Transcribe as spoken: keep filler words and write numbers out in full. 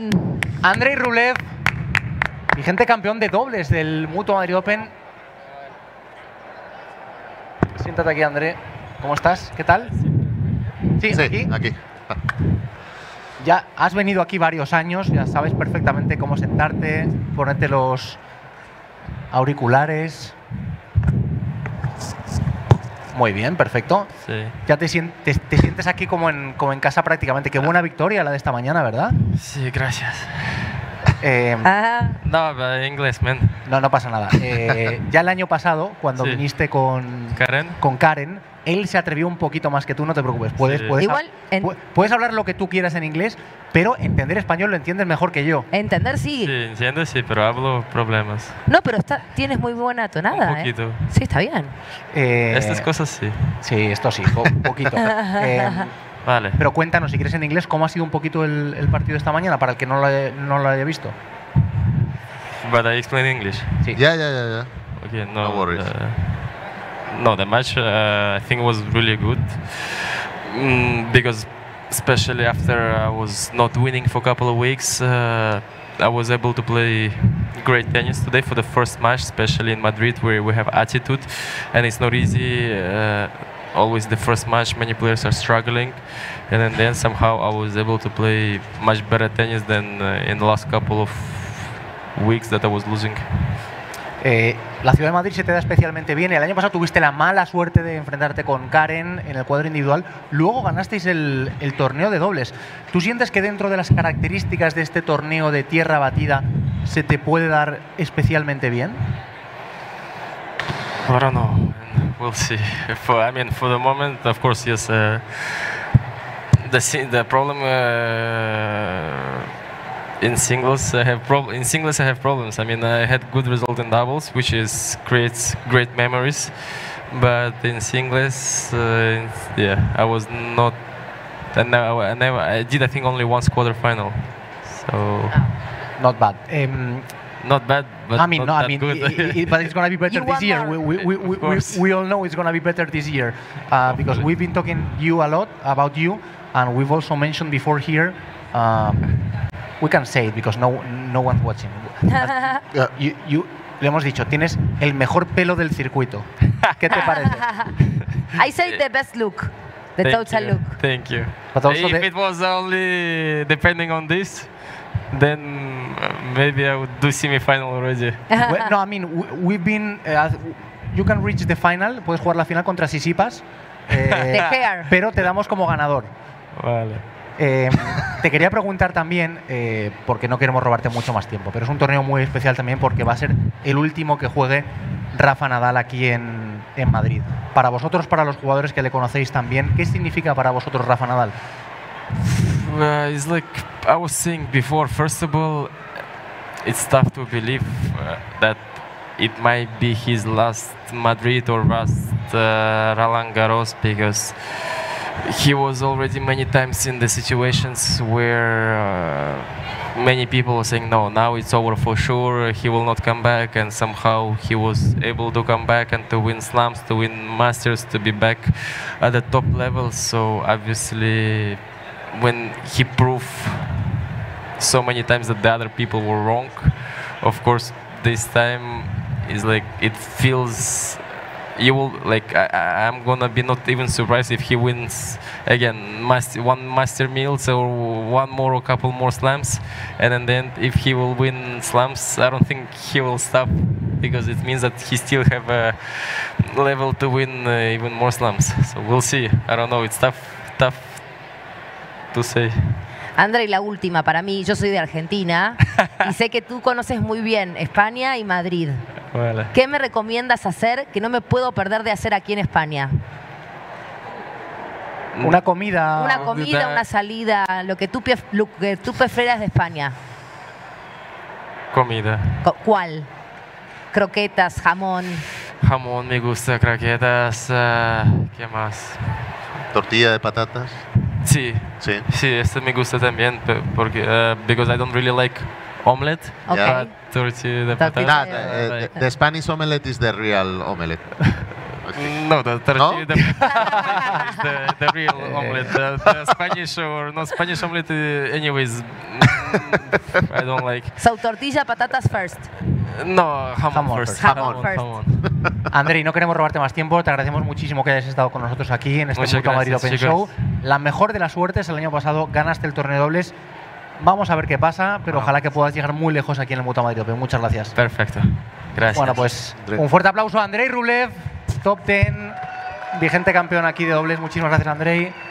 están? Andrei Rublev, vigente campeón de dobles del Mutua Madrid Open. Siéntate aquí, André. ¿Cómo estás? ¿Qué tal? Sí, Sí, aquí. aquí. Ya has venido aquí varios años, ya sabes perfectamente cómo sentarte, ponerte los auriculares. Muy bien, perfecto. Sí. Ya te sientes, te sientes aquí como en, como en casa prácticamente. Qué buena victoria la de esta mañana, ¿verdad? Sí, gracias. Eh, Ah, No, but inglés, man. no, no pasa nada. Eh, ya el año pasado, cuando Sí. viniste con Karen. con Karen, él se atrevió un poquito más que tú, no te preocupes. Puedes, Sí. puedes, Igual, en- pu- puedes hablar lo que tú quieras en inglés, pero entender español lo entiendes mejor que yo. entender sí. Sí, entiendo, sí, pero hablo problemas. No, pero está, tienes muy buena tonada. Un poquito. ¿eh? Sí, está bien. Eh, Estas cosas sí. Sí, esto sí, po- un poquito. Eh, Vale. pero cuéntanos, si quieres en inglés, ¿cómo ha sido un poquito el, el partido de esta mañana para el que no lo, haya- no lo haya visto? But I explain English. Sí. Ya, ya, ya, ya. Okay, no. No worries. uh, no, the match uh, I think was really good mm, because especially after I was not winning for a couple of weeks, uh, I was able to play great tennis today for the first match, especially in Madrid where we have attitude and it's not easy. Uh, always the first match, many players are struggling, and then, then somehow I was able to play much better tennis than uh, in the last couple of weeks that I was losing. Eh, la ciudad de Madrid se te da especialmente bien. El año pasado tuviste la mala suerte de enfrentarte con Karen en el cuadro individual. Luego ganasteis el, el torneo de dobles. ¿Tú sientes que dentro de las características de este torneo de tierra batida se te puede dar especialmente bien? I don't know. We'll see. For I mean, for the moment, of course, yes. Uh, the si- the problem uh, in singles, I have prob- in singles I have problems. I mean, I had good result in doubles, which is creates great memories. But in singles, uh, yeah, I was not. I never, I never. I did. I think only one quarterfinal. So Not bad. Em, not bad, but I mean, not no, I that mean, good. i- i- but it's going to be better You this want year. more. We, we, we, we, Of course. we all know it's going to be better this year uh, because Hopefully. we've been talking you a lot about you, and we've also mentioned before here. Um, we can say it because no, no one's watching. Yeah. You, you, le hemos dicho, tienes el mejor pelo del circuito. ¿Qué te parece? I say the best look, the Thank total you. look. Thank you. But also if the- it was only depending on this, then uh, maybe I would do semi-final already. Well, no, I mean, we- we've been. Uh, you can reach the final. Puedes jugar la final contra Sisipas. eh, The hair. pero te damos como ganador. Vale. Eh, te quería preguntar también, eh, porque no queremos robarte mucho más tiempo, pero es un torneo muy especial también porque va a ser el último que juegue Rafa Nadal aquí en, en Madrid. Para vosotros, para los jugadores que le conocéis también, ¿qué significa para vosotros Rafa Nadal? Uh, it's like I was saying before. First of all, it's tough to believe uh, that it might be his last Madrid or last uh, Roland Garros because he was already many times in the situations where uh, many people were saying no, now it's over for sure, he will not come back, and somehow he was able to come back and to win slams, to win masters, to be back at the top level. So obviously when he proved so many times that the other people were wrong, of course this time is like it feels you will like I, I- I'm gonna be not even surprised if he wins again master, one master meals or one more or couple more slams, and then, then if he will win slams, I don't think he will stop because it means that he still have a level to win uh, even more slams. So we'll see. I don't know. It's tough, tough to say. André, la última para mí, yo soy de Argentina y sé que tú conoces muy bien España y Madrid. Vale. ¿Qué me recomiendas hacer que no me puedo perder de hacer aquí en España? Una comida. Una comida, da- una salida, lo que tú, pref- lo que tú prefieras de España. Comida. Co- ¿Cuál? Croquetas, jamón. Jamón me gusta, croquetas, ah, ¿qué más? Tortilla de patatas. Sí, Sí. sí, este me gusta también pe- porque uh, because I don't really like omelette. Ok. Yeah. But tortilla de Tortilla patatas. Nah, de- uh, the, the Spanish omelette is the real omelette. Okay. No, the tortilla No? the, is the, the real omelet. The, the Spanish or not Spanish omelet, uh, anyways, mm, I don't like. So, tortilla, patatas first. No, jamón, Jamón first. first. Jamón first. jamón. Andrei, no queremos robarte más tiempo, te agradecemos muchísimo que hayas estado con nosotros aquí en este Muchas Mutua Madrid gracias, Open chicos. Show. La mejor de las suertes, el año pasado ganaste el torneo de dobles. Vamos a ver qué pasa, pero Vamos. ojalá que puedas llegar muy lejos aquí en el Mutua Madrid Open. Muchas gracias. Perfecto. Gracias. Bueno, pues Andrei. un fuerte aplauso a Andrei Rublev, top diez, vigente campeón aquí de dobles. Muchísimas gracias, Andrei.